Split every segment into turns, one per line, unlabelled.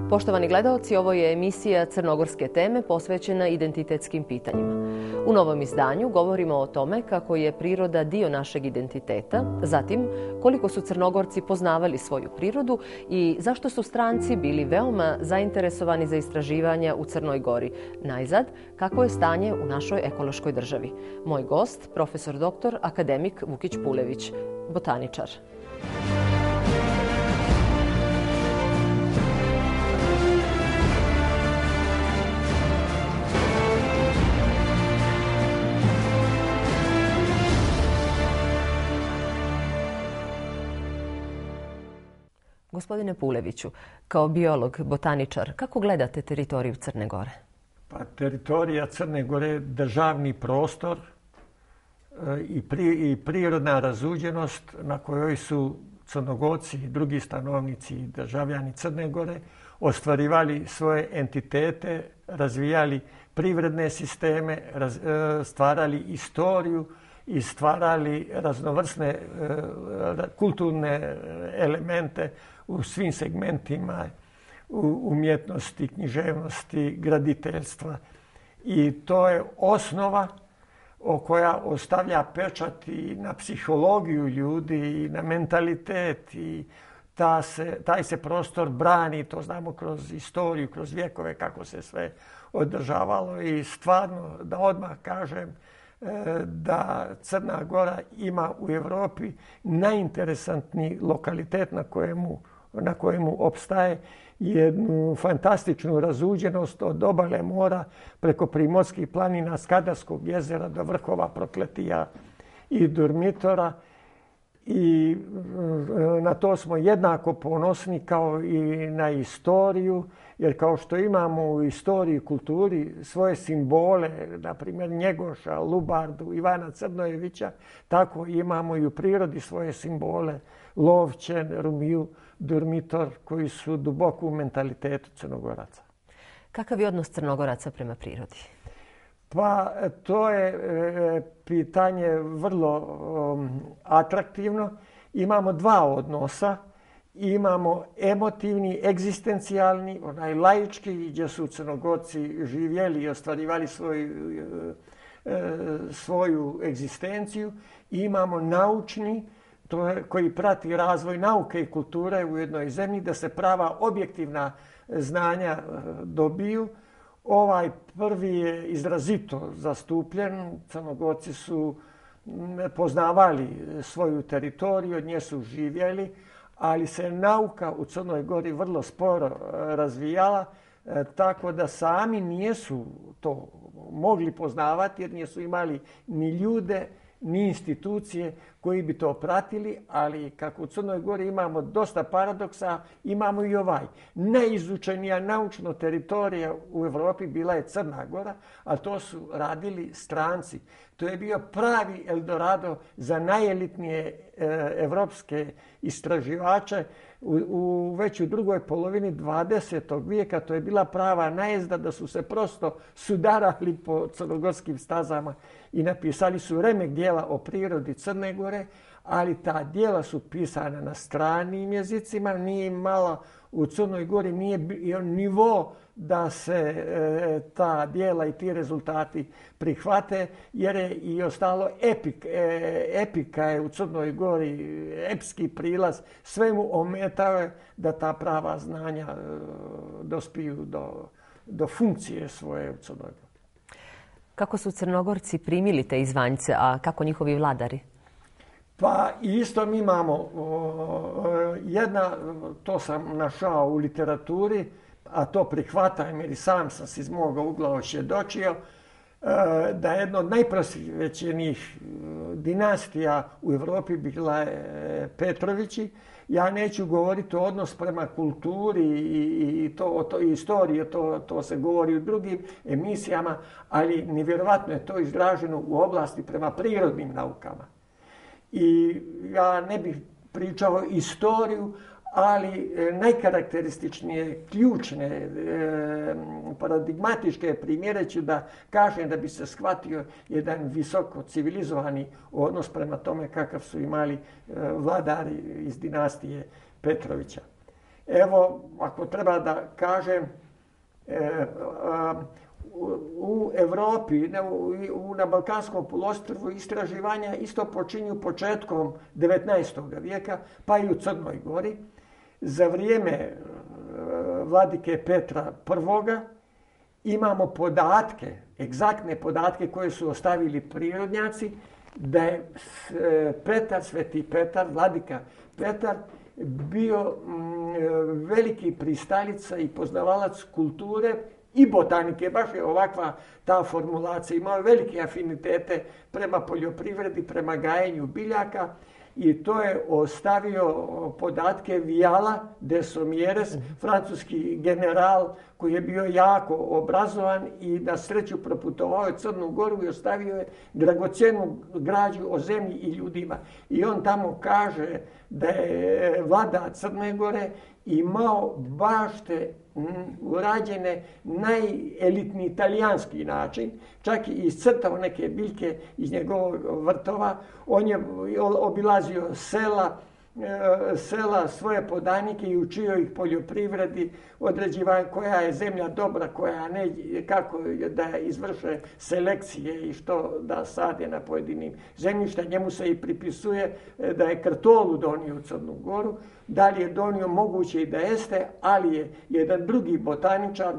Poštovani gledaoci, ovo je emisija Crnogorske teme posvećena identitetskim pitanjima. U novom izdanju govorimo o tome kako je priroda dio našeg identiteta, zatim koliko su Crnogorci poznavali svoju prirodu i zašto su stranci bili veoma zainteresovani za istraživanja u Crnoj Gori. Najzad, kako je stanje u našoj ekološkoj državi. Moj gost, profesor doktor akademik Vukić Pulević, botaničar. Gospodine Puleviću, kao biolog, botaničar, kako gledate teritoriju Crne Gore?
Pa, teritorija Crne Gore je državni prostor i prirodna razuđenost na kojoj su Crnogorci i drugi stanovnici i državljani Crne Gore ostvarivali svoje entitete, razvijali privredne sisteme, stvarali istoriju i stvarali raznovrsne kulturne elemente u svim segmentima umjetnosti, književnosti, graditeljstva. I to je osnova koja ostavlja pečat i na psihologiju ljudi i na mentalitet. I taj se prostor brani, to znamo kroz istoriju, kroz vjekove kako se sve održavalo. I stvarno, da odmah kažem, da Crna Gora ima u Europi najinteresantniji lokalitet na kojemu opstaje jednu fantastičnu razuđenost od obale mora preko primorskih planina, Skadarskog jezera do vrhova Prokletija i Durmitora. I na to smo jednako ponosni kao i na istoriju, jer kao što imamo u istoriji i kulturi svoje simbole, na primjer Njegoša, Lubardu, Ivana Crnojevića, tako imamo i u prirodi svoje simbole, Lovćen, Rumiju, Durmitor, koji su duboko u mentalitetu Crnogoraca.
Kakav je odnos Crnogoraca prema prirodi?
Pa to je pitanje vrlo atraktivno. Imamo dva odnosa. Imamo emotivni, egzistencijalni, onaj laički, gdje su Crnogorci živjeli i ostvarivali svoju egzistenciju. I imamo naučni, koji prati razvoj nauke i kulture u jednoj zemlji, da se prava objektivna znanja dobiju. Ovaj prvi je izrazito zastupljen. Crnogorci su poznavali svoju teritoriju, od nje su živjeli, ali se nauka u Crnoj Gori vrlo sporo razvijala, tako da sami nisu to mogli poznavati jer nisu imali ni ljude, ni institucije koji bi to pratili, ali kako u Crnoj Gori imamo dosta paradoksa, imamo i ovaj. Najizučenija naučno teritorija u Europi bila je Crna Gora, a to su radili stranci. To je bio pravi Eldorado za najelitnije evropske istraživače. Već u drugoj polovini 20. vijeka to je bila prava najezda da su se prosto sudarali po crnogorskim stazama i napisali su remek dijela o prirodi Crne Gore, ali ta dijela su pisana na stranim jezicima, nije malo u Crnoj Gori, nije bio nivo da se ta dijela i ti rezultati prihvate, jer je i ostalo epika je u Crnoj Gori, epski prilaz, sve mu ometao da ta prava znanja dospiju do funkcije svoje u Crnoj Gori.
Kako su Crnogorci primili te izvanjce, a kako njihovi vladari?
Pa isto mi imamo to sam našao u literaturi, a to prihvatam jer i sam sam se iz moga ugla osvjedočio, da je jedna od najprosvećenijih dinastija u Europi bila je Petrovići. Ja neću govoriti o odnos prema kulturi i istoriji, to se govori u drugim emisijama, ali nevjerojatno je to izraženo u oblasti prema prirodnim naukama. I ja ne bih pričao istoriju, ali najkarakterističnije, ključne, paradigmatičke primjere ću da kažem da bi se shvatio jedan visoko civilizovani odnos prema tome kakav su imali vladari iz dinastije Petrovića. Evo, ako treba da kažem, u Evropi, na Balkanskom poluostrvu istraživanja isto počinju početkom 19. vijeka, pa i u Crnoj Gori. Za vrijeme vladike Petra I imamo podatke, egzaktne podatke koje su ostavili prirodnjaci, da je Sveti Petar, vladika Petar, bio veliki pristalica i poznavalac kulture i botanike. Baš je ovakva ta formulacija. Imao velike afinitete prema poljoprivredi, prema gajenju biljaka i to je ostavio podatke Viala de Somieres, francuski general koji je bio jako obrazovan i na sreću proputovao je Crnu Goru i ostavio je dragocjenu građu o zemlji i ljudima. I on tamo kaže da je vlada Crne Gore imao bašte urađene najelitni italijanski način, čak i iscrtao neke biljke iz njegovog vrtova. On je obilazio sela, svoje podanike i učio ih poljoprivredi, određivao koja je zemlja dobra, koja ne, kako da izvrše selekcije i što da sade na pojedinim zemljišta. Njemu se i pripisuje da je kartolu donio u Crnu Goru. Da li je donio, moguće i da jeste, ali je jedan drugi botaničar,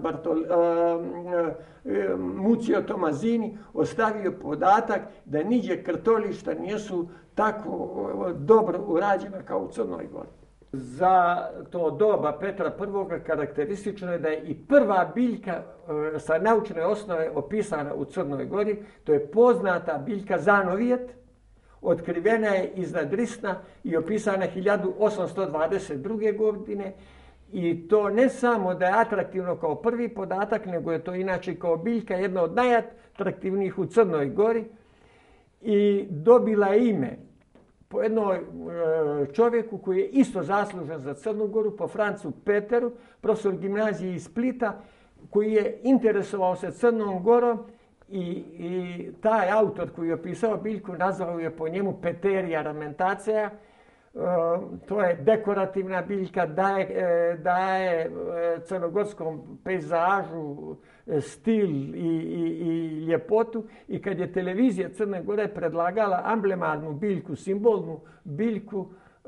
Mucio Tomazini, ostavio podatak da niđe kartolišta nisu tako dobro urađena kao u Crnoj Gori. Za to doba Petra I karakteristično je da je i prva biljka sa naučne osnove opisana u Crnoj Gori. To je poznata biljka zanovijet, otkrivena je iznad Risna i opisana 1822. godine. I to ne samo da je atraktivno kao prvi podatak, nego je to inače kao biljka jedna od najatraktivnijih u Crnoj Gori i dobila je ime po jednom čovjeku koji je isto zaslužan za Crnu Goru, po Francu Peteru, profesor gimnazije iz Splita, koji je interesovao se Crnom Gorom i taj autor koji je opisao biljku nazvao je po njemu Peteria ramentacea. To je dekorativna biljka, daje crnogorskom pejzažu stil i ljepotu. I kad je televizija Crne Gore predlagala amblemarnu biljku, simbolnu biljku,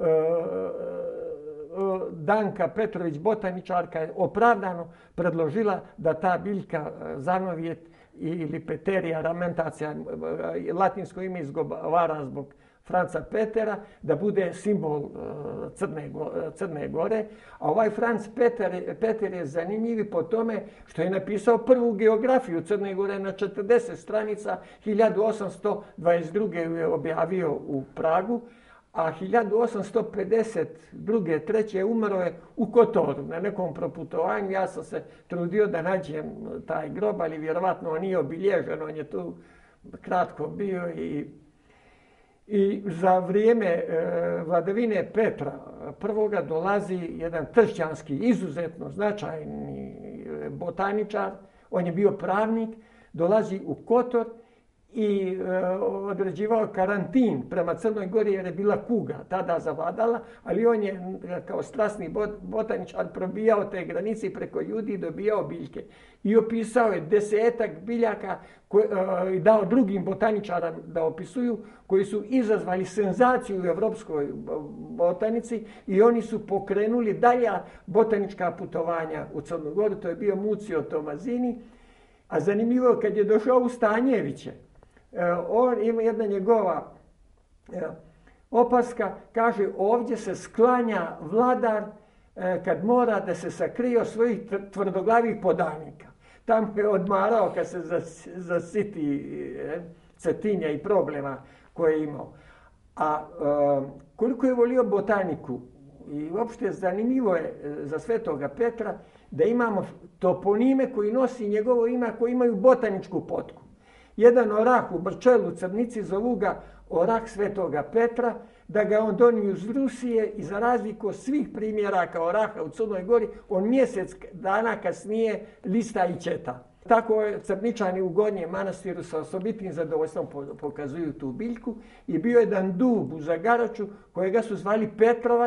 Danka Petrović, botaničarka, je opravdano predložila da ta biljka zanovijet ili Peteria ramentacea, latinsko ime izgovara zbog Franca Petera, da bude simbol Crne Gore. A ovaj Franc Peter je zanimljiv po tome što je napisao prvu geografiju Crne Gore na 40 stranica. 1822. je objavio u Pragu, a 1852. 3. umro je u Kotoru na nekom proputovanju. Ja sam se trudio da nađem taj grob, ali vjerovatno on nije obilježen, on je tu kratko bio i za vrijeme vladavine Petra I. dolazi jedan tršćanski, izuzetno značajni botaničar, on je bio pravnik, dolazi u Kotor i određivao karantin prema Crnoj Gori jer je bila kuga tada zavladala, ali on je kao strasni botaničar probijao te granice i preko ljudi dobijao biljke. I opisao je 10-ak biljaka i dao drugim botaničara da opisuju, koji su izazvali senzaciju u evropskoj botanici i oni su pokrenuli dalja botanička putovanja u Crnu Goru. To je bio Mucio Tomazini. A zanimljivo je kad je došao u Stanjeviće, on ima jedna njegova opaska, kaže ovdje se sklanja vladar kad mora da se sakrije od svojih tvrdoglavih podanika. Tamo je odmarao kad se zasiti cetinja i problema koje je imao. A koliko je volio botaniku i uopšte zanimljivo je za Svetoga Petra da imamo toponime koji nosi njegovo ime, koji imaju botaničku potku. Jedan orah u Brčelu, Crnici, zovu ga orah Svetoga Petra, da ga on donio iz Rusije i za razliku od svih primjeraka oraha u Crnoj Gori, on mjesec dana kasnije lista i četa. Tako je Crničani u Gornjem manastiru sa osobitim zadovoljstvom pokazuju tu biljku i bio je jedan dub u Zagaraču kojega su zvali Petrovac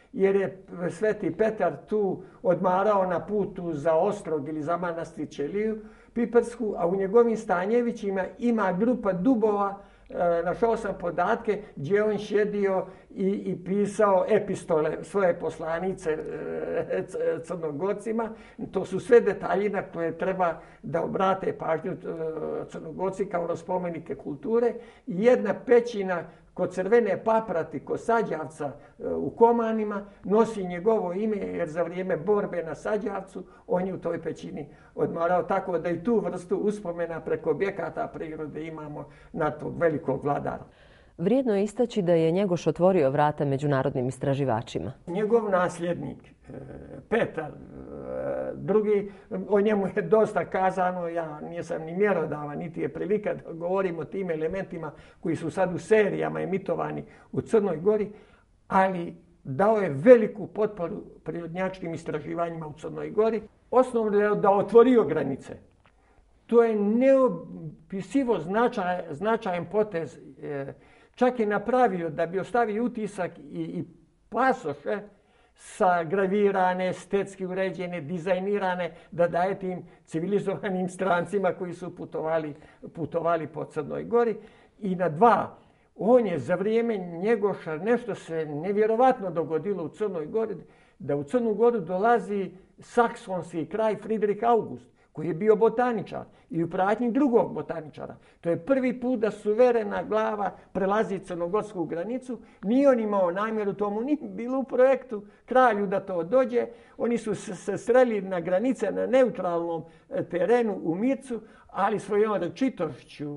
jer je Sveti Petar tu odmarao na putu za Ostrog ili za manastir Ćeliju Piparsku, a u njegovim Stanjevićima ima grupa dubova, našao sam podatke gdje on sjedio i pisao epistole svoje poslanice Crnogorcima. To su sve detalji na koje treba da obrate pažnju Crnogorci kao spomenike kulture. I jedna pećina kod Crvene Paprati, kod Sađavca u Komanima, nosi njegovo ime jer za vrijeme borbe na Sađavcu on je u toj pećini odmarao, tako da i tu vrstu uspomena preko objekata prirode imamo na tog velikog vladara.
Vrijedno je istaći da je Njegoš otvorio vrata međunarodnim istraživačima.
Njegov nasljednik, Petar II, o njemu je dosta kazano, ja nisam ni mjerodavan, niti je prilika da govorim o tim elementima koji su sad u serijama emitovani u Crnoj Gori, ali dao je veliku potporu prirodnjačkim istraživanjima u Crnoj Gori. Osnovno je da otvorio granice. To je neopisivo značajan potez. Čak je napravio da bi ostavio utisak i pasoše sa gravirane, estetski uređene, dizajnirane, da daje tim civilizovanim strancima koji su putovali po Crnoj Gori. I na dva, on je za vrijeme Njegoša, nešto se nevjerovatno dogodilo u Crnoj Gori, da u Crnu Goru dolazi saksonski kralj Fridrik August, koji je bio botaničar i u pratnji drugog botaničara. To je prvi put da suverena glava prelazi crnogorsku granicu. Nije on imao namjeru, tomu nije bilo u projektu kralju da to dođe. Oni su se sreli na granice na neutralnom terenu u Mircu, ali svojom rečitošću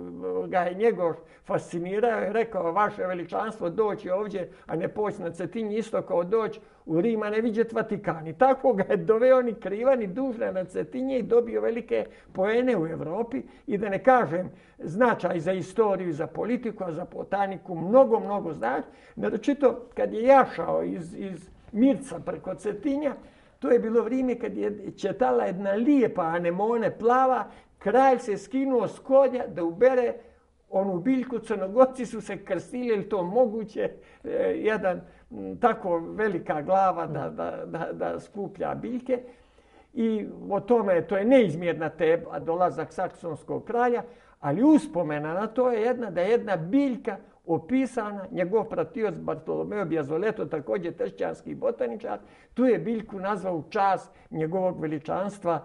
ga je Njegoš fascinirao i rekao: vaše veličanstvo doći ovdje, a ne poći na Cetinje, isto kao doći u Rim, a ne vidjeti Vatikan. I tako ga je doveo ni kriva ni dužna na Cetinje i dobio velike poene u Europi. I da ne kažem značaj za istoriju i za politiku, a za botaniku mnogo znači. Naročito kad je jašao iz Mirca preko Cetinja, to je bilo vrijeme kad je četala jedna lijepa anemone plava. Kralj se skinuo s konja da ubere onu biljku. Crnogorci su se krstili, je li to moguće, jedan tako velika glava da skuplja biljke. I o tome, to je neizmjerna tema, dolazak saksonskog kralja, ali uspomena na to je da je jedna biljka opisana, njegov pratioc Bartolomeo Biazoleto, također kršćanski botaničar, tu je biljku nazvao u čast njegovog veličanstva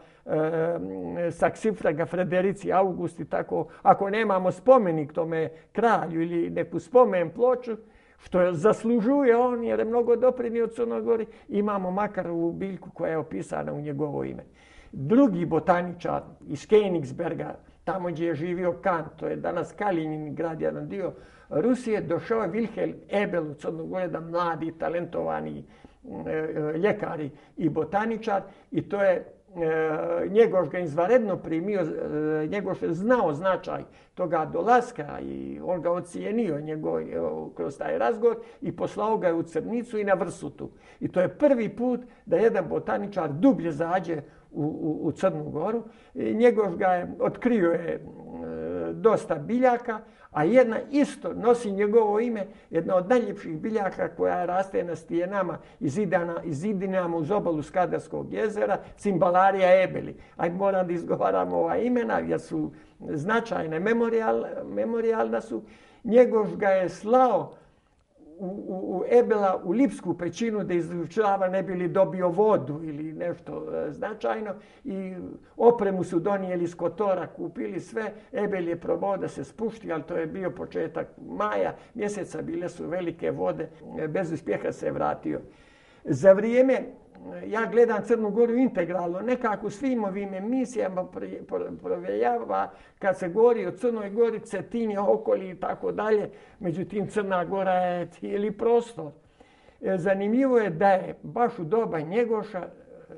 Saksifraga Frederici Augusti. Tako, ako nemamo spomenik tome kralju ili neku spomen ploču, što zaslužuje on jer je mnogo doprinio Crnoj Gori, imamo makar ovu biljku koja je opisana u njegovo ime. Drugi botaničar iz Königsberga, tamo gdje je živio Kant, to je danas Kalinjin grad, jedan dio Rusije, došao je Wilhelm Ebel u Crnu Goru, jedan mladi, talentovani ljekar i botaničar, i to je Njegoš ga izvanredno primio. Njegoš je znao značaj toga dolaska i on ga ocijenio kroz taj razgovor i poslao ga u Crnicu i na Vrsutu. I to je prvi put da jedan botaničar dublje zađe u Crnu Goru. Njegoš ga je otkrio je dosta biljaka, a jedna isto nosi njegovo ime, jedna od najljepših biljaka koja raste na stijenama i zidinama uz obalu Skadarskog jezera, Cimbalarija ebeli. Aj moram da izgovaramo ova imena jer su značajne, memorijalna su. Njegoš ga je slao u Ebela u Lipsku pećinu da izučava ne bi li dobio vodu ili nešto značajno, i opremu su donijeli iz Kotora, kupili sve. Ebel je probao da se spušti, ali to je bio početak maja mjeseca, bile su velike vode, bez uspjeha se vratio. Za vrijeme, ja gledam Crnu Goru integralno, nekako svim ovim emisijama provejava kad se govori o Crnoj Gori, Cetinje, okolje i tako dalje. Međutim, Crna Gora je cijeli prostor. Zanimljivo je da je baš u doba Njegoša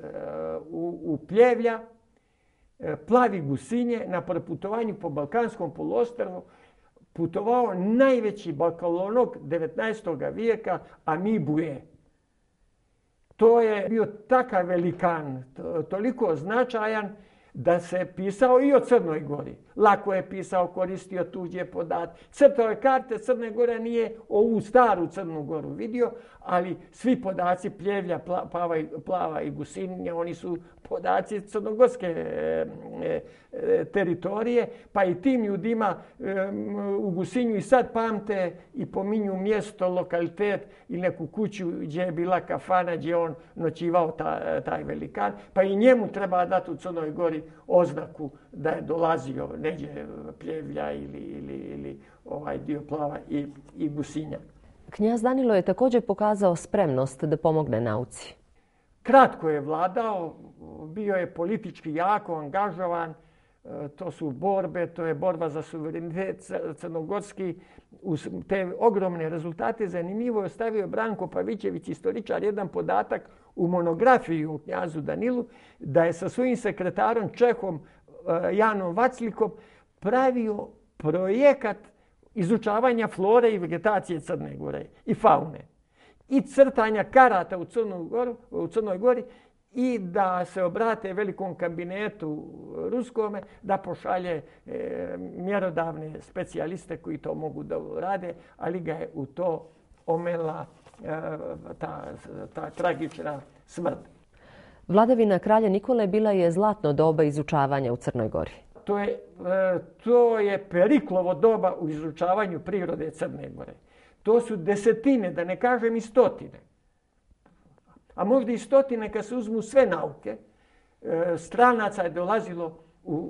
u Pljevlja Plavi Gusinje na proputovanju po Balkanskom poluostrvu putovao najveći balkanolog 19. vijeka Ami Boué. To je bio takav velikan, toliko značajan da se pisao i o Crnoj Gori. Lako je pisao, koristio tuđe podatke. Crtao je karte Crne Gore, nije ovu staru Crnu Goru vidio, ali svi podaci Pljevlja, Plava i Gusinja, oni su podaci crnogorske teritorije, pa i tim ljudima u Gusinju i sad pamte i pominju mjesto, lokalitet ili neku kuću gdje je bila kafana, gdje on noćivao taj velikan, pa i njemu treba dati u Crnoj Gori oznaku da je dolazio neđe Pljevlja ili ovaj dio Plava i Gusinja.
Knjaz Danilo je također pokazao spremnost da pomogne nauci.
Kratko je vladao, bio je politički jako angažovan, to su borbe, to je borba za suverenitet crnogorski. Uz te ogromne rezultate zanimljivo je ostavio Branko Pavićević, istoričar, jedan podatak u monografiji o knjazu Danilu, da je sa svojim sekretarom Čehom Janom Vaclikom pravio projekat izučavanja flore i vegetacije Crne Gore i faune i crtanja karata u Crnoj Gori i da se obrate velikom kabinetu ruskome da pošalje mjerodavne specijaliste koji to mogu da rade, ali ga je u to omela ta tragična smrt.
Vladavina kralja Nikole bila je zlatno doba izučavanja u Crnoj Gori.
To je Periklovo doba u izučavanju prirode Crne Gore. To su desetine, da ne kažem i stotine, a možda i stotine kad se uzmu sve nauke, stranaca je dolazilo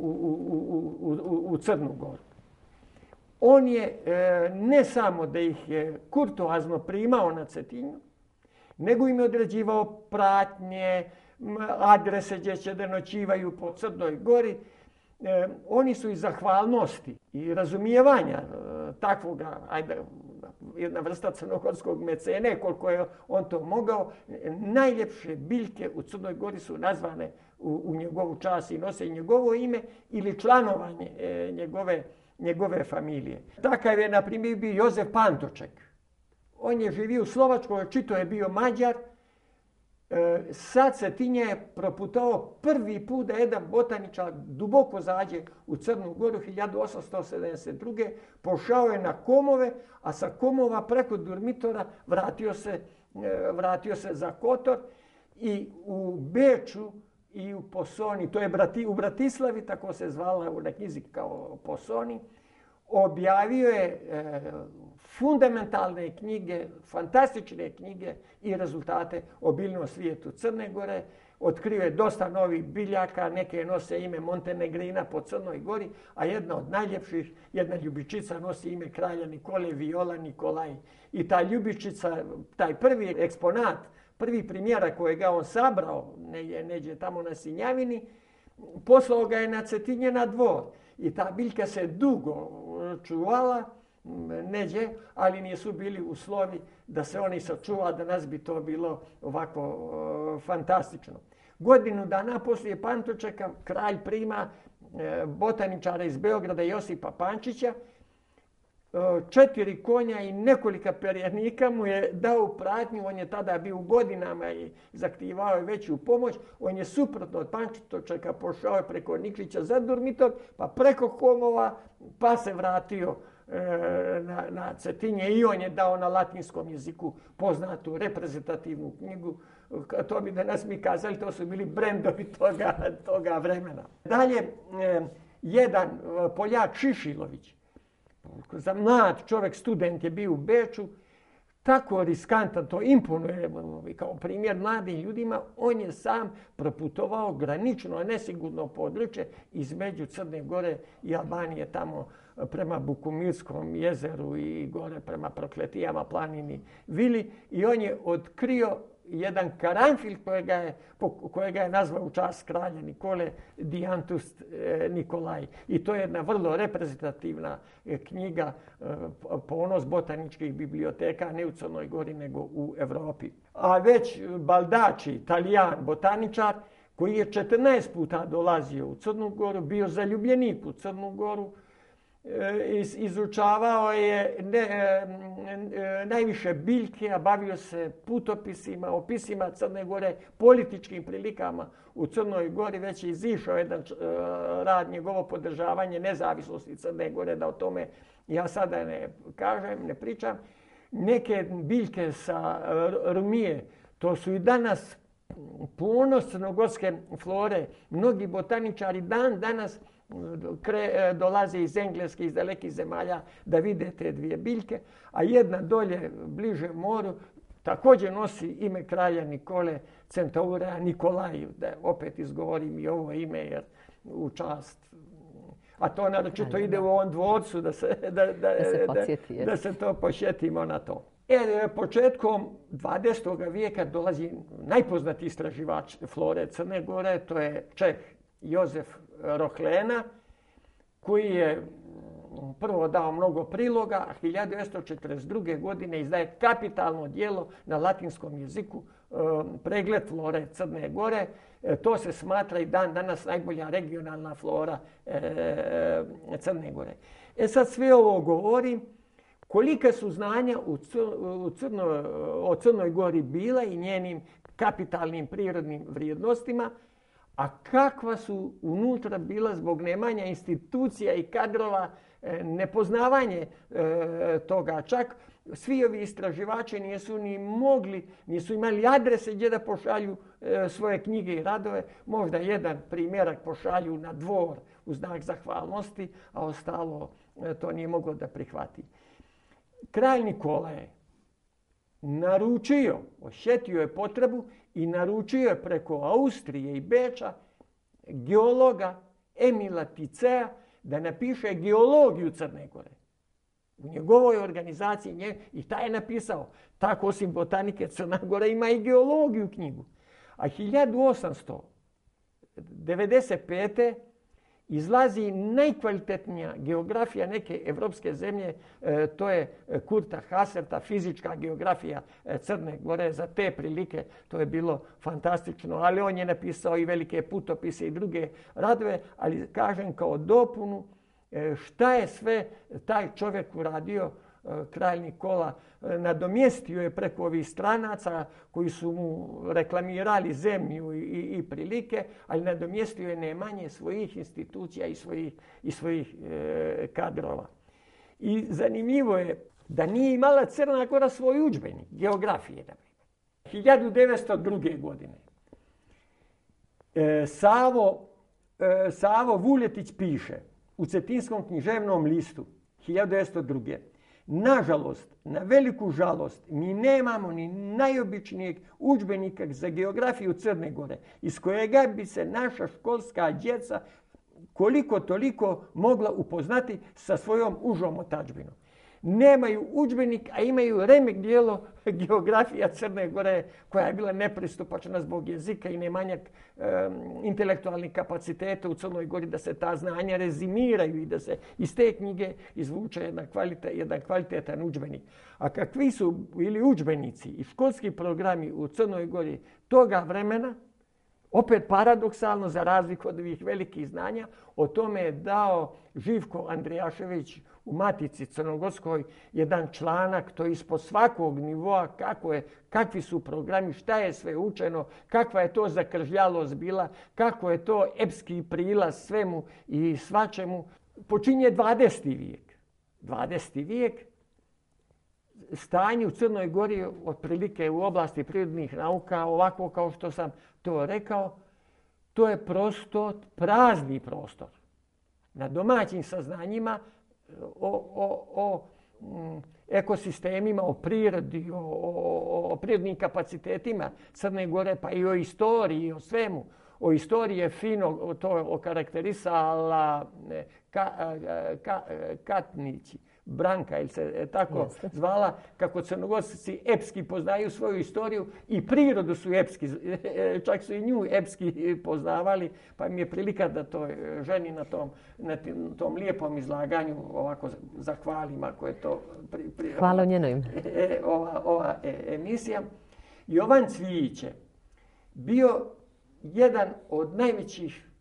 u Crnu Goru. On je ne samo da ih je kurtoazno primao na Cetinju, nego im je određivao pratnje, adrese gdje će da noćivaju po Crnoj Gori. Oni su iz zahvalnosti i razumijevanja takvoga, jedna vrsta crnogorskog mecene, koliko je on to mogao, najljepše biljke u Crnoj Gori su nazvane u njegovu čast i nose njegovo ime ili članovanje njegove familije. Takav je, na primjer, bio Jozef Pantoček. On je živio u Slovačkoj, čito je bio Mađar. Sad Cetinja je proputao prvi put da jedan botaničar duboko zađe u Crnu Goru 1872. Pošao je na Komove, a sa Komova preko Durmitora vratio se za Kotor i u Beču i u Posoni, to je u Bratislavi, tako se zvala na knjizi kao Posoni, objavio je fundamentalne knjige, fantastične knjige i rezultate o biljnom svijetu Crne Gore. Otkrio je dosta novih biljaka, neke nose ime Montenegrina po Crnoj Gori, a jedna od najljepših, jedna ljubičica nosi ime kralja Nikole, Viola Nikolaj. I ta ljubičica, taj prvi eksponat, prvi primjerak kojega on sabrao, neđe tamo na Sinjavini, poslao ga je na Cetinje na dvor. I ta biljka se dugo čuvala, neđe, ali nisu bili uslovi da se oni sačuva, da nas bi to bilo ovako fantastično. Godinu dana poslije Pantočeka kralj prima botaničara iz Beograda Josipa Pančića. 4 konja i nekolika perjanika mu je dao u pratnju. On je tada bio u godinama i zahtijevao je veću pomoć. On je suprotno od Pančića pošao preko Niklića za Durmitor, pa preko Komova, pa se vratio na Cetinje i on je dao na latinskom jeziku poznatu reprezentativnu knjigu. To bi danas mi kazali, to su bili brendovi toga vremena. Dalje, jedan Poljak Šišilović, za mlad čovjek, student je bio u Beču, tako riskantan, to imponuje kao primjer mladim ljudima. On je sam proputovao granično, nesigurno područje između Crne Gore i Albanije, tamo prema Bukumirskom jezeru i gore prema Prokletijama, planini, Vili. I on je otkrio jedan karanfil kojega je nazvao u čast kralja Nikole Diantus Nikolaj. I to je jedna vrlo reprezentativna knjiga, ponos botaničkih biblioteka, ne u Crnoj Gori nego u Europi. A već Baldacci, Talijan, botaničar, koji je 14 puta dolazio u Crnu Goru, bio zaljubljenik u Crnu Goru, izučavao je najviše biljke, a bavio se putopisima, opisima Crne Gore, političkim prilikama u Crnoj Gori. Već je izišao jedan rad, njegovo podržavanje nezavisnosti Crne Gore, da o tome ja sada ne kažem, ne pričam. Neke biljke sa Rumije, to su i danas ponos crnogorske flore. Mnogi botaničari danas dolaze iz Engleske, iz dalekih zemalja da vide te dvije biljke, a jedna dolje bliže moru također nosi ime kralja Nikole Centaurea Nikolaju, da opet izgovorim i ovo ime jer u čast. A to naročito ide u ovom dvorcu da se to posjetimo na to. Početkom 20. vijeka dolazi najpoznatiji istraživač flore Crne Gore, to je Čeh Jozef Rohlena, koji je prvo dao mnogo priloga, a 1942. godine izdaje kapitalno djelo na latinskom jeziku, pregled flore Crne Gore. To se smatra i dan danas najbolja regionalna flora Crne Gore. Sad sve ovo govori kolika su znanja o Crnoj Gori bila i njenim kapitalnim prirodnim vrijednostima, a kakva su unutra bila zbog nemanja institucija i kadrova, nepoznavanje toga. Čak svi ovi istraživači nisu ni mogli, nisu imali adrese gdje da pošalju svoje knjige i radove. Možda jedan primjerak pošalju na dvor u znak zahvalnosti, a ostalo to nije moglo da prihvati. Kralj Nikola je naručio, osjetio je potrebu i naručio je preko Austrije i Beča geologa Emila Ticea da napiše geologiju Crne Gore. U njegovoj organizaciji i taj je napisao. Tako osim botanike Crna Gora ima i geologiju knjigu. A 1895. izlazi najkvalitetnija geografija neke evropske zemlje, to je Kurta Hasserta, fizička geografija Crne Gore. Za te prilike to je bilo fantastično, ali on je napisao i velike putopise i druge radove, ali kažem kao dopunu šta je sve taj čovjek uradio. Kralj Nikola nadomjestio je preko ovih stranaca koji su mu reklamirali zemlju i prilike, ali nadomjestio je nemanje svojih institucija i svojih kadrova. I zanimljivo je da nije imala Crna Gora svoj udžbenik geografije. 1902. godine Savo Vuljetić piše u Cetinskom književnom listu 1902. Nažalost, na veliku žalost, mi nemamo ni najobičnijeg udžbenika za geografiju Crne Gore, iz kojega bi se naša školska djeca koliko toliko mogla upoznati sa svojom užom otadžbinom. Nemaju udžbenik, a imaju remek dijelo geografija Crne Gore koja je bila nepristupačna zbog jezika i nemanjak intelektualnih kapaciteta u Crnoj Gori da se ta znanja rezimiraju i da se iz te knjige izvuče jedan kvalitetan udžbenik. A kakvi su bili udžbenici i školski programi u Crnoj Gori toga vremena, opet paradoksalno za razliku od ovih velikih znanja, o tome je dao Živko Andrijašević u Matici crnogorskoj jedan članak, to je ispod svakog nivoa kakvi su programi, šta je sve učeno, kakva je to zakržljalost bila, kako je to epski prilaz svemu i svačemu. Počinje 20. vijek. 20. vijek, stanje u Crnoj Gori otprilike u oblasti prirodnih nauka, ovako kao što sam to rekao, to je prostor, prazni prostor. Na domaćim saznanjima o ekosistemima, o prirodi, o prirodnim kapacitetima Crne Gore, pa i o istoriji, o svemu. O istoriji je fino to okarakterisala Katnić, Branka, ili se tako zvala, kako Crnogorci epski poznaju svoju istoriju i prirodu su epski, čak su i nju epski poznavali, pa mi je prilika da to ženi na tom lijepom izlaganju ovako zahvalim ako je to
Hvala njenoj.
Ova emisija. Jovan Cvijić je bio jedan od najvećih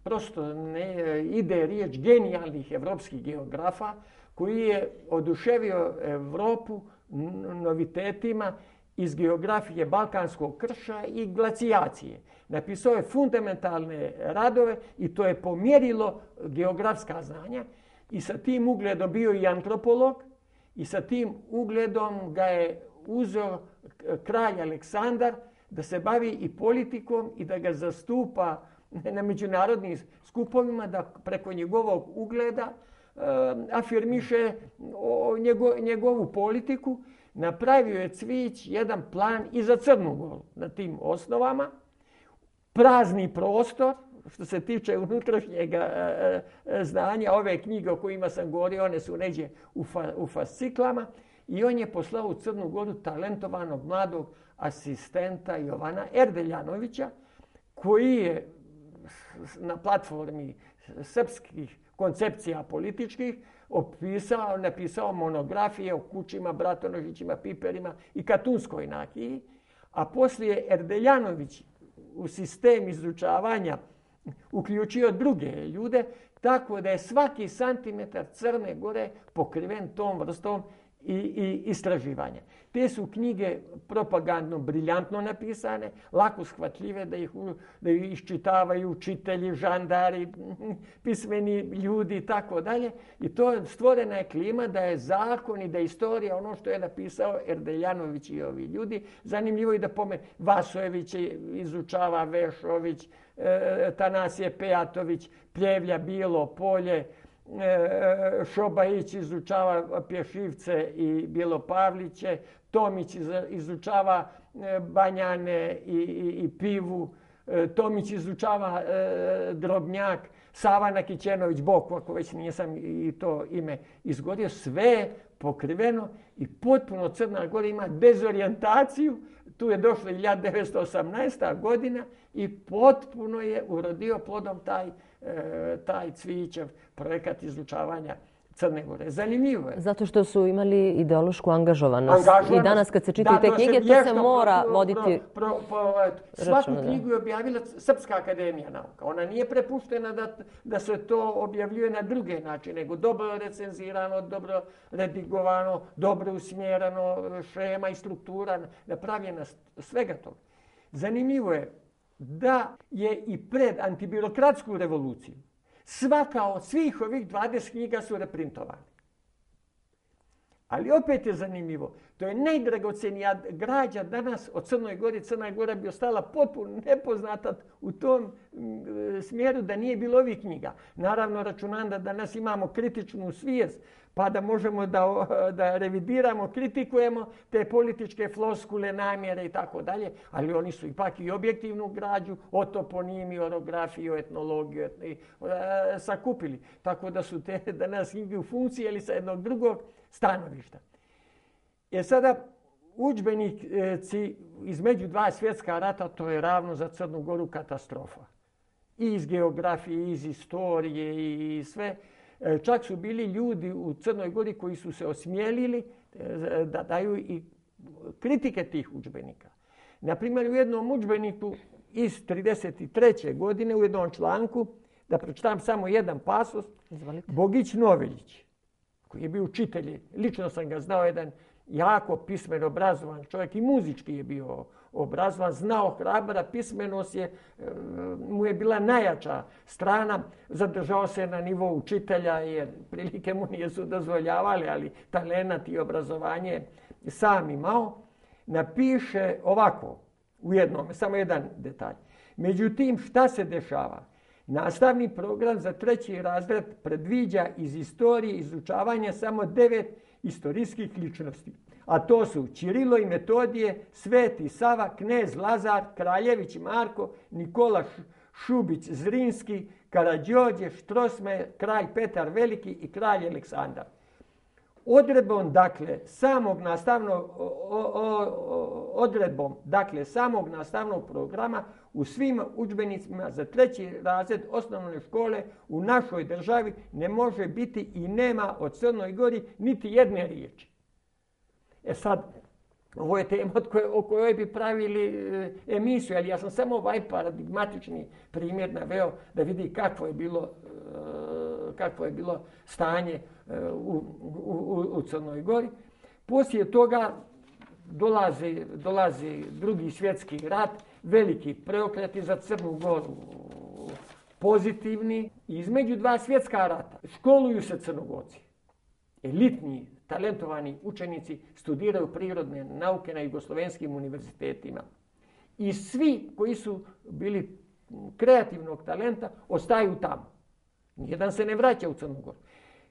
prosto ne ide riječ genijalnih evropskih geografa koji je oduševio Evropu novitetima iz geografije Balkanskog krša i glacijacije. Napisao je fundamentalne radove i to je pomjerilo geografska znanja i sa tim ugledom bio i antropolog i sa tim ugledom ga je uzeo kralj Aleksandar da se bavi i politikom i da ga zastupa na međunarodnim skupovima, da preko njegovog ugleda afirmiše njegovu politiku. Napravio je Cvijić jedan plan i za Crnu Goru na tim osnovama. Prazni prostor, što se tiče unutrašnjeg znanja, ove knjige o kojima sam govorio, one su neđe u fasciklama. I on je poslao u Crnu Goru talentovanog mladog asistenta Jovana Erdeljanovića, koji je na platformi srpskih koncepcija političkih napisao monografije o Kučima, Bratonožićima, Piperima i Katunskoj nakiji, a poslije Erdeljanović u sistem izučavanja uključio druge ljude, tako da je svaki santimetar Crne Gore pokriven tom vrstom i istraživanja. Te su knjige propagandno, briljantno napisane, lako shvatljive da ih iščitavaju učitelji, žandari, pismeni ljudi i tako dalje. I to stvorena je klima da je zakon i da je istorija ono što je napisao Erdeljanović i ovi ljudi. Zanimljivo je da Vasojević izučava Vešović, Tanasije Pejatović, Pljevlja, Bilo polje, Šobajić izučava Pješivce i Bjelopavliće, Tomić izučava Banjane i Pivu, Tomić izučava Drobnjak, Sava Nakićenović Boku, ako već nisam i to ime izgovorio, sve pokriveno i potpuno Crna Gora ima dezorijentaciju. Tu je došla 1918. godina i potpuno je urodio plodom taj Cvijićev projekat izučavanja Crne Gore. Zanimljivo je.
Zato što su imali ideološku angažovanost. I danas kad se čitaju te knjige, to se mora voditi...
Svaku knjigu je objavila Srpska akademija nauka. Ona nije prepuštena da se to objavljuje na druge načine, nego dobro recenzirano, dobro redigovano, dobro usmjereno, šema i struktura napravljena svega toga. Zanimljivo je da je i pred antibirokratsku revoluciju svaka od svih ovih 20 knjiga su reprintovane. Ali opet je zanimljivo, to je najdragocenija građa danas o Crnoj Gori. Crna Gora bi ostala potpuno nepoznata u tom smjeru da nije bilo ovih knjiga. Naravno, računam da danas imamo kritičnu svijest, pa da možemo da revidiramo, kritikujemo te političke floskule, namjere i tako dalje, ali oni su ipak i objektivnu građu, o toponimiju, orografiju, etnologiju sakupili. Tako da su te danas knjige u funkciji ili sa jednog drugog stanovišta. Sada, udžbenici između dva svjetska rata, to je ravno za Crnu Goru katastrofa. I iz geografije, i iz istorije, i sve. Čak su bili ljudi u Crnoj Gori koji su se osmijelili da daju i kritike tih udžbenika. Naprimjer, u jednom udžbeniku iz 1933. godine, u jednom članku, da pročitam samo jedan pasus, Bogić Noveljić, koji je bio učitelj, lično sam ga znao, jedan jako pismen, obrazovan čovjek i muzički je bio obrazovan, znao hrabra, pismenost mu je bila najjača strana, zadržao se na nivou učitelja jer prilike mu nisu dozvoljavali, ali talenat i obrazovanje sam imao. Napiše ovako, u jednom, samo jedan detalj. Međutim, šta se dešava? Nastavni program za 3. razred predviđa iz istorije izučavanja samo 9 istorijskih ličnosti. A to su Ćirilo i Metodije, Sveti Sava, knez Lazar, Kraljević Marko, Nikola Šubić Zrinski, Karađorđe, Štrosmajer, kralj Petar Veliki i kralj Aleksandar. Odredbom, samog nastavnog programa u svim udžbenicima za 3. razred osnovne škole u našoj državi ne može biti i nema o Crnoj Gori niti jedne riječi. Sad, Ovo je tema o kojoj bi pravili emisiju, ali ja sam samo ovaj paradigmatični primjer naveo da vidi kakvo je bilo stanje u Crnoj Gori. Poslije toga dolazi Drugi svjetski rat, veliki preokreti za Crnu Goru, pozitivni. Između dva svjetska rata školuju se Crnogorci. Elitni, talentovani učenici studiraju prirodne nauke na jugoslovenskim univerzitetima. I svi koji su bili kreativnog talenta ostaju tamo. Nijedan se ne vraća u Crnu Goru.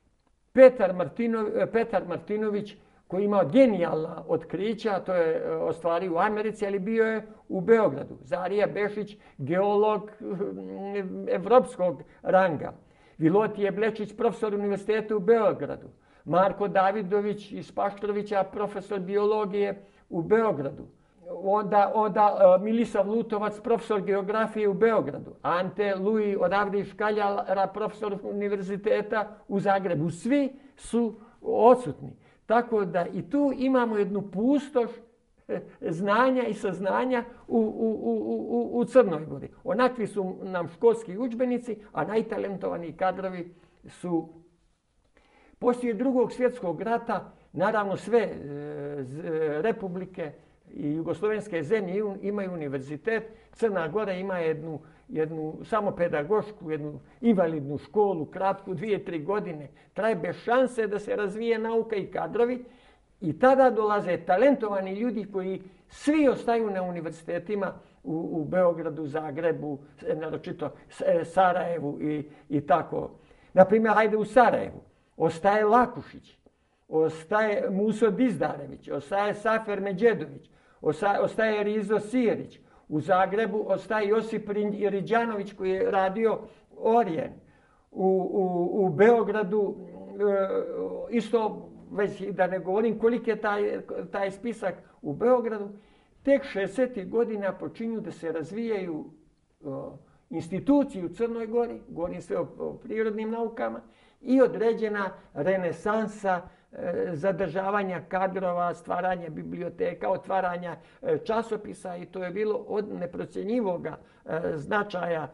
Petar Martinović, koji je imao genijalna otkrića, to je ostvario u Americi, ali bio je u Beogradu. Zarija Bešić, geolog evropskog ranga. Vilotije Blečić, profesor univerziteta u Beogradu. Marko Davidović iz Paštrovića, profesor biologije u Beogradu. Onda Milisav Lutovac, profesor geografije u Beogradu. Ante Luj odavde iz Škaljara, profesor univerziteta u Zagrebu. Svi su odsutni. Tako da i tu imamo jednu pustoš znanja i saznanja u Crnoj Gori. Onakvi su nam školski udžbenici, a najtalentovaniji kadrovi su. Poslije Drugog svjetskog rata, naravno sve republike i jugoslovenske zemlje imaju univerzitet. Crna Gora ima jednu samo pedagošku, jednu invalidnu školu, kratku, 2-3 godine. Traje bez šanse da se razvije nauka i kadrovi. I tada dolaze talentovani ljudi koji svi ostaju na univerzitetima u Beogradu, Zagrebu, naročito Sarajevu i tako. Naprimjer, hajde u Sarajevu. Ostaje Lakušić, ostaje Muso Dizdarević, ostaje Safer Međedović, ostaje Rizo Sijerić. U Zagrebu ostaje Josip Riđanović koji je radio Orijen. U Beogradu isto, već da ne govorim koliki je taj spisak u Beogradu, tek 60. godina počinju da se razvijaju institucije u Crnoj Gori, govorim sve o prirodnim naukama, i određena renesansa zadržavanja kadrova, stvaranja biblioteka, otvaranja časopisa i to je bilo od neprocjenjivog značaja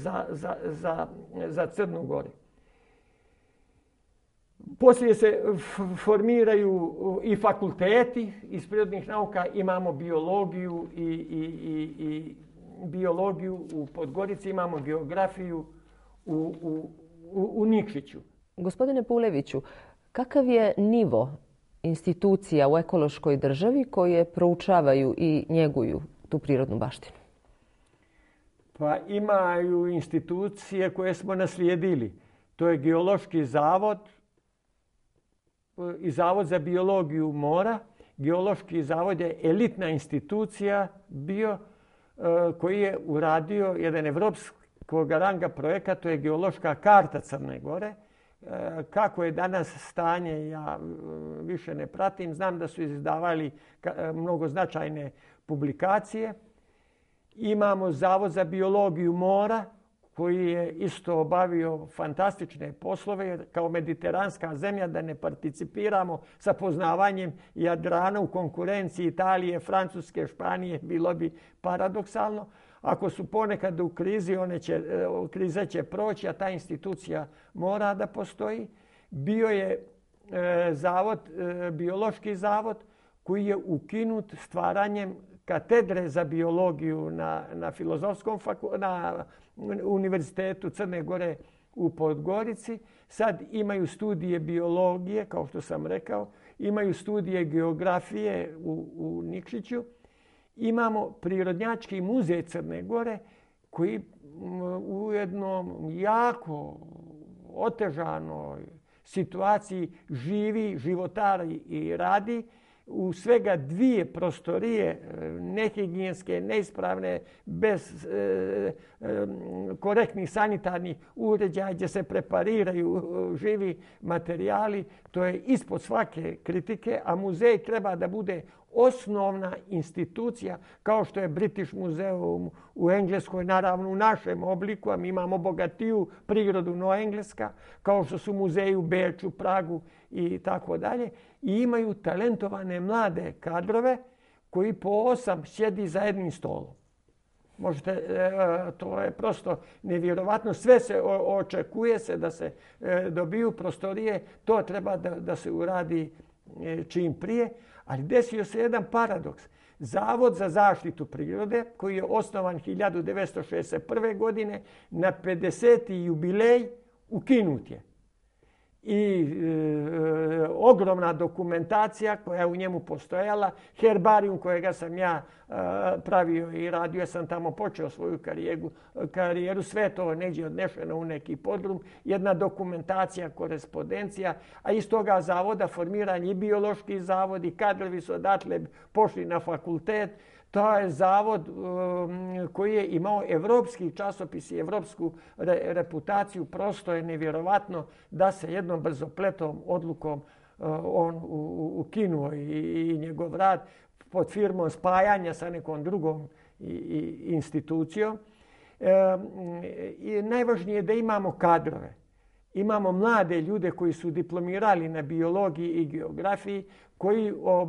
za Crnu Goru. Poslije se formiraju i fakulteti iz prirodnih nauka, imamo biologiju i biologiju u Podgorici, imamo geografiju u Nikšiću.
Gospodine Puleviću, kakav je nivo institucija u ekološkoj državi koje proučavaju i njeguju tu prirodnu baštinu?
Pa imaju institucije koje smo naslijedili. To je Geološki zavod i Zavod za biologiju mora. Geološki zavod je elitna institucija bio koji je uradio jedan evropskog ranga projekat, to je geološka karta Crne Gore. Kako je danas stanje, ja više ne pratim. Znam da su izdavali mnogo značajne publikacije. Imamo Zavod za biologiju mora koji je isto obavio fantastične poslove, jer kao mediteranska zemlja da ne participiramo sa poznavanjem Jadrana u konkurenciji Italije, Francuske, Španije, bilo bi paradoksalno. Ako su ponekad u krizi, kriza će proći, a ta institucija mora da postoji. Bio je biološki zavod koji je ukinut stvaranjem katedre za biologiju na Filozofskom na Univerzitetu Crne Gore u Podgorici. Sad imaju studije biologije, kao što sam rekao, imaju studije geografije u Nikšiću. Imamo Prirodnjački muzej Crne Gore koji u jednom jako otežanoj situaciji živi, životari i radi u svega 2 prostorije, nehigijenske, neispravne, bez korektnih sanitarnih uređaja gdje se prepariraju živi materijali. To je ispod svake kritike, a muzej treba da bude osnovna institucija, kao što je British Museum u Engleskoj, naravno u našem obliku, a mi imamo bogatiju prirodu no Engleska, kao što su muzeji u Beču, Pragu i tako dalje. I imaju talentovane mlade kadrove koji po 8 sjedi za jednim stolom. Možete, to je prosto nevjerovatno. Sve se očekuje se da se dobiju prostorije. To treba da se uradi čim prije. Ali desio se jedan paradoks. Zavod za zaštitu prirode, koji je osnovan 1961. godine, na 50. jubilej ukinut je. I ogromna dokumentacija koja je u njemu postojala, herbarijum kojega sam ja pravio i radio, sam tamo počeo svoju karijeru, sve to negdje odnešeno u neki podrum, jedna dokumentacija, korespondencija, a iz toga zavoda formiran i biološki zavod i kadrovi su odatle pošli na fakultet. To je zavod koji je imao evropski časopis i evropsku reputaciju. Prosto je nevjerovatno da se jednom brzopletom odlukom on ukinuo i njegov rad pod firmom spajanja sa nekom drugom institucijom. I najvažnije je da imamo kadrove. Imamo mlade ljude koji su diplomirali na biologiji i geografiji, koji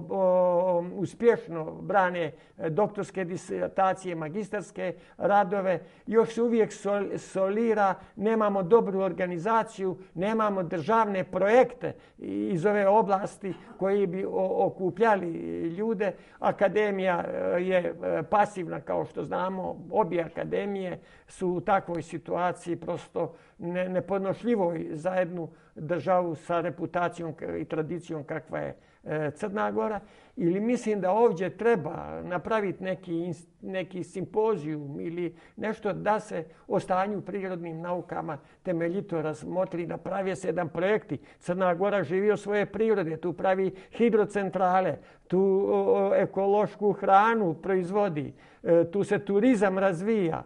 uspješno brane doktorske disertacije, magistarske radove. Još se uvijek solira, nemamo dobru organizaciju, nemamo državne projekte iz ove oblasti koji bi okupljali ljude. Akademija je pasivna, kao što znamo. Obje akademije su u takvoj situaciji prosto nepodnošljivoj za jednu državu sa reputacijom i tradicijom kakva je Crna Gora. Ili mislim da ovdje treba napraviti neki simpozijum ili nešto da se o stanju u prirodnim naukama temeljito razmotri, napravi se jedan projekti. Crna Gora živi od svoje prirode, tu pravi hidrocentrale, tu ekološku hranu proizvodi, tu se turizam razvija,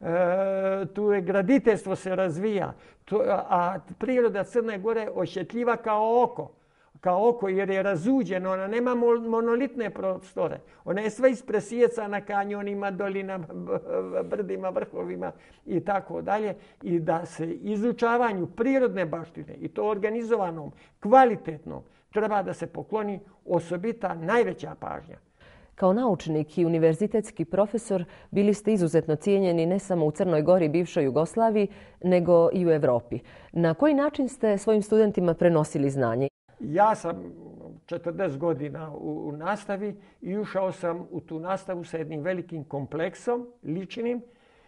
tu je graditeljstvo se razvija, a priroda Crne Gore je osjetljiva kao oko jer je razuđena, ona nema monolitne prostore. Ona je sve ispresijecana kanjonima, dolinama, brdima, vrhovima i tako dalje. I da se izučavanju prirodne baštine i to organizovanom, kvalitetnom, treba da se pokloni osobita najveća pažnja.
Kao naučnik i univerzitetski profesor bili ste izuzetno cijenjeni ne samo u Crnoj Gori i bivšoj Jugoslaviji, nego i u Europi. Na koji način ste svojim studentima prenosili znanje?
Ja sam 40 godina u nastavi i ušao sam u tu nastavu sa jednim velikim kompleksom ličnim.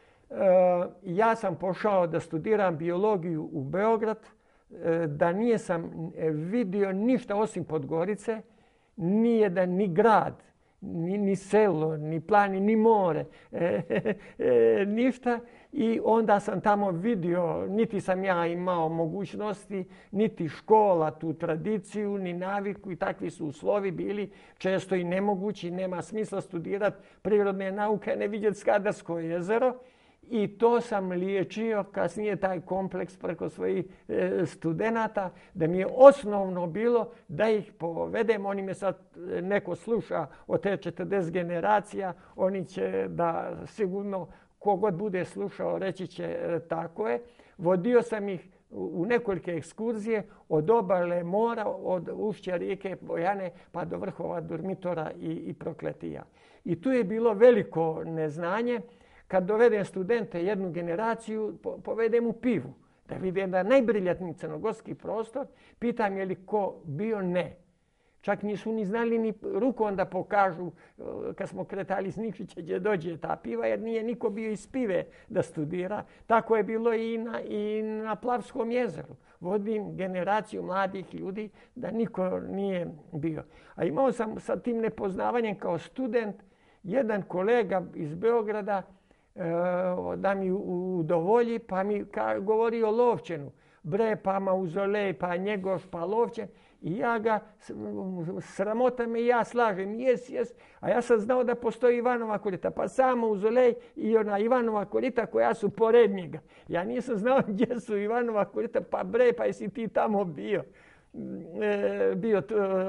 Ja sam pošao da studiram biologiju u Beograd, da nije sam vidio ništa osim Podgorice, nijedan ni grad, ni selo, ni plani, ni more, ništa. I onda sam tamo vidio, niti sam ja imao mogućnosti, niti škola, tu tradiciju, ni naviku i takvi su uslovi bili često i nemogući. Nema smisla studirati prirodne nauke, ne vidjeti Skadarsko jezero. I to sam liječio kasnije taj kompleks preko svojih studenata, da mi je osnovno bilo da ih povedem. Oni me sad neko sluša od te 40 generacija, oni će da sigurno kogod bude slušao reći će tako je. Vodio sam ih u nekolike ekskurzije od obale mora, od ušća rijeke Bojane pa do vrhova Durmitora i Prokletija. I tu je bilo veliko neznanje. Kad dovedem studente jednu generaciju, povedem u pivu, da vidim da najbriljantniji crnogorski prostor, pitam je li ko bio, ne. Čak nisu ni znali ni rukom da pokažu kad smo kretali s Nikšića gdje dođe ta piva, jer nije niko bio iz pive da studira. Tako je bilo i na Plavskom jezeru. Vodim generaciju mladih ljudi da niko nije bio. A imao sam sa tim nepoznavanjem kao student jedan kolega iz Beograda da mi udovolji, pa mi govori o Lovćenu. Bre, pa mauzolej, pa Njegoš, pa Lovćen. I ja ga, sramota me i ja slažem, jes. A ja sam znao da postoji Ivanova korita, pa sam mauzolej i ona Ivanova korita koja su pored njega. Ja nisam znao gdje su Ivanova korita, pa bre, pa jesi ti tamo bio. bio,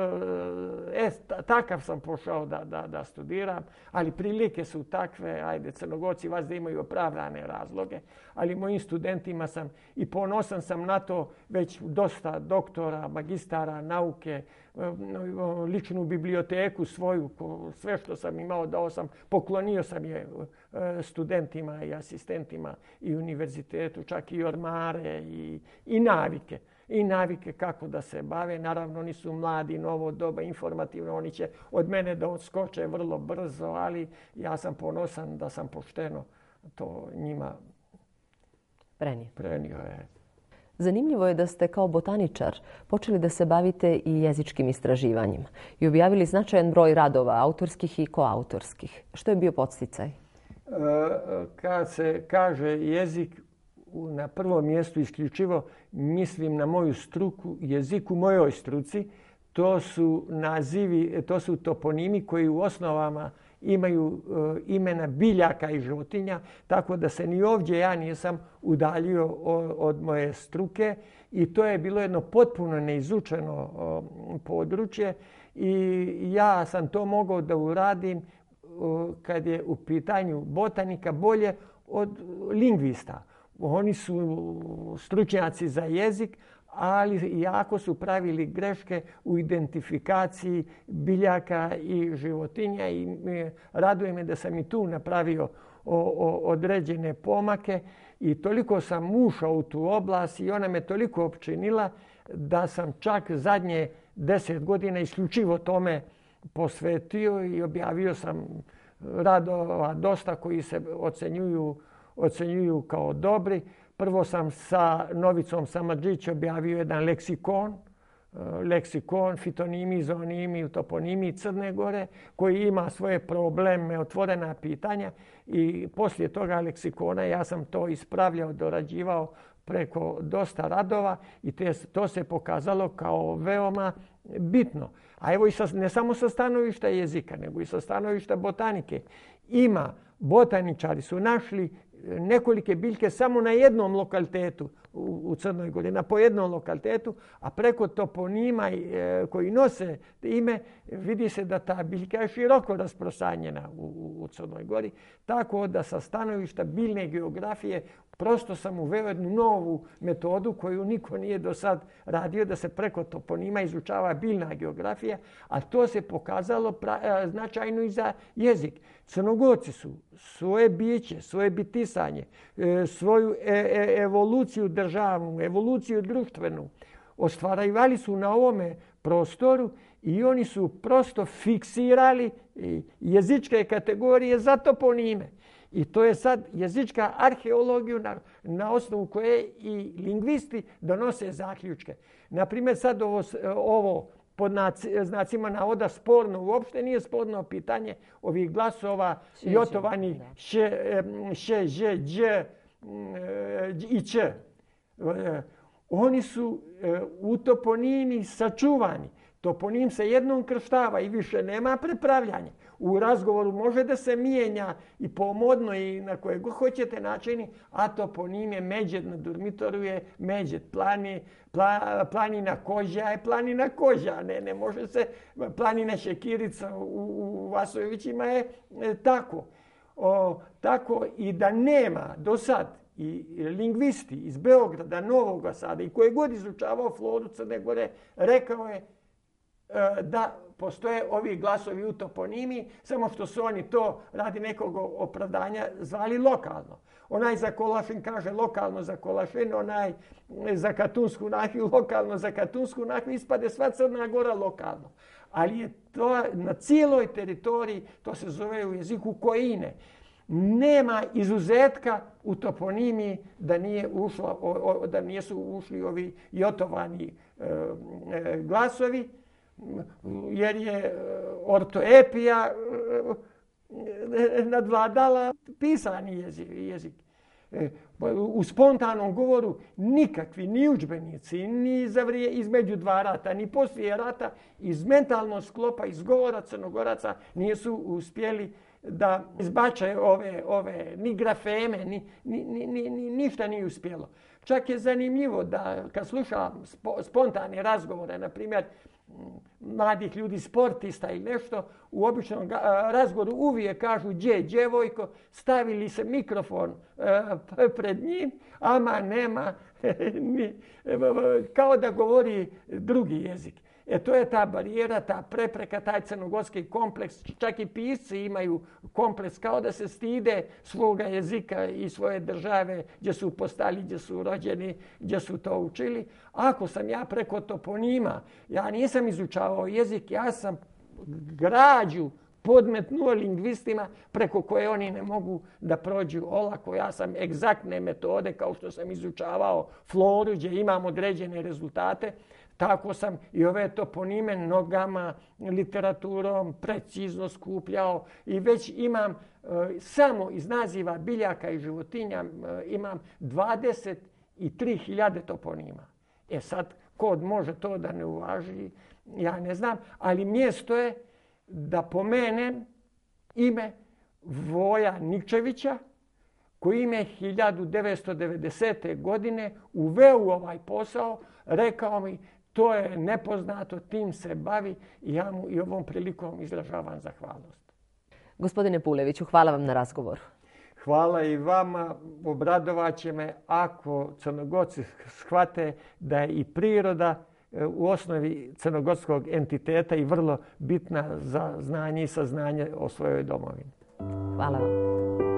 takav sam pošao da studiram, ali prilike su takve, ajde, Crnogorci vas da imaju opravdane razloge, ali mojim studentima sam i ponosan sam na to, već dosta doktora, magistara, nauke, ličnu biblioteku svoju, sve što sam imao dao sam, poklonio sam je studentima i asistentima i univerzitetu, čak i ormare i navike. I navike kako da se bave. Naravno, oni su mladi, novo doba, informativno. Oni će od mene da odskoče vrlo brzo, ali ja sam ponosan da sam pošteno to njima prenio.
Zanimljivo je da ste kao botaničar počeli da se bavite i jezičkim istraživanjima i objavili značajan broj radova, autorskih i koautorskih. Što je bio podsticaj?
Kad se kaže jezik, na prvom mjestu isključivo mislim na moju struku, jezik u mojoj struci. To su nazivi, to su toponimi koji u osnovama imaju imena biljaka i životinja, tako da se ni ovdje ja nisam udaljio od moje struke i to je bilo jedno potpuno neizučeno područje i ja sam to mogao da uradim kad je u pitanju botanika bolje od lingvista. Oni su stručnjaci za jezik, ali jako su pravili greške u identifikaciji biljaka i životinja i raduje me da sam i tu napravio određene pomake i toliko sam ušao u tu oblast i ona me toliko opčinila da sam čak zadnje 10 godina isključivo tome posvetio i objavio sam radova dosta koji se ocenjuju kao dobri. Prvo sam sa Novicom Samardžić objavio jedan leksikon fitonimi, zoonimi, toponimi Crne Gore, koji ima svoje probleme, otvorena pitanja i poslije toga leksikona ja sam to ispravljao, dorađivao preko dosta radova i to se pokazalo kao veoma bitno. A evo i ne samo sa stanovišta jezika, nego i sa stanovišta botanike. Botaničari su našli nekolike biljke samo na jednom lokalitetu u Crnoj Gori, po jednom lokalitetu, a preko toponima koji nose ime vidi se da ta biljka je široko rasprostranjena u Crnoj Gori. Tako da sa stanovišta biljne geografije prosto sam uveo jednu novu metodu koju niko nije do sad radio, da se preko toponima izučava biljna geografija, a to se pokazalo značajno i za jezik. Crnogorci su svoje biće, svoje bitisanje, svoju evoluciju državnu, evoluciju društvenu ostvarivali su na ovome prostoru i oni su prosto fiksirali jezičke kategorije za toponime. I to je sad jezička arheologija na osnovu koje i lingvisti donose zaključke. Naprimjer, sad ovo pod znacima navoda sporno, uopšte nije sporno pitanje ovih glasova jotovanih š, ž, đ i ć. Oni su u toponimi sačuvani. Toponim se jednom krštava i više nema prepravljanja. U razgovoru može da se mijenja i pomodno i na koje god hoćete načini, a toponim je Međed na Durmitoru je Međed. Planina Koža je planina Koža. Ne može se, planina Šekirica u Vasojevićima je tako. Tako i da nema do sad i lingvisti iz Beograda, Novog Sada i koje god izučavao floru Crne Gore, rekao je da postoje ovi glasovi u toponimi, samo što su oni to radi nekog opravdanja zvali lokalno. Onaj za Kolašin kaže lokalno za Kolašin, onaj za Katunsku nahiju lokalno za Katunsku nahiju, ispade sva Crna Gora lokalno. Ali je to na cijeloj teritoriji, to se zove u jeziku Koine. Nema izuzetka u toponimi da nisu ušli ovi jotovani glasovi, jer je ortoepija nadvladala pisani jezik. U spontanom govoru nikakvi ni udžbenici, ni između dva rata, ni poslije rata iz mentalnog sklopa, iz govora Crnogoraca nisu uspjeli da izbače ove ni grafeme, ništa nije uspjelo. Čak je zanimljivo da kad slušam spontane razgovore, na primjer, mladih ljudi, sportista ili nešto, u običnom razgovoru uvijek kažu gdje djevojko, stavili se mikrofon pred njim, ama nema, kao da govori drugi jezik. To je ta barijera, ta prepreka, taj crnogorski kompleks. Čak i pisci imaju kompleks kao da se stide svoga jezika i svoje države gdje su postali, gdje su rođeni, gdje su to učili. Ako sam ja preko toponima, ja nisam izučavao jezik, ja sam građu podmetnuo lingvistima preko koje oni ne mogu da prođu olako. Ja sam egzaktne metode, kao što sam izučavao floru gdje imam određene rezultate, tako sam i ove toponime nogama, literaturom precizno skupljao i već imam samo iz naziva biljaka i životinja imam 23.000 toponima. Sad, kod može to da ne uvaži, ja ne znam, ali mjesto je da pomenem ime Voja Nikčevića, koji me 1990. godine uveo u ovaj posao, rekao mi to je nepoznato, tim se bavi i ja mu i ovom prilikom izražavam zahvalnost.
Gospodine Puleviću, hvala vam na razgovoru.
Hvala i vama. Obradovat će me ako Crnogorci shvate da je i priroda u osnovi crnogorskog entiteta i vrlo bitna za znanje i saznanje o svojoj domovini.
Hvala vam.